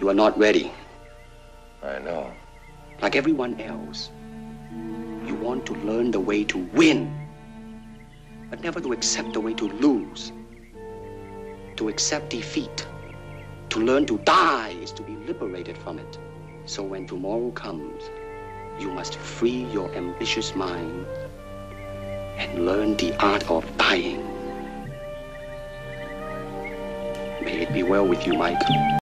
You are not ready. I know. Like everyone else, you want to learn the way to win, but never to accept the way to lose. To accept defeat, to learn to die is to be liberated from it. So when tomorrow comes, you must free your ambitious mind and learn the art of dying. May it be well with you, Mike.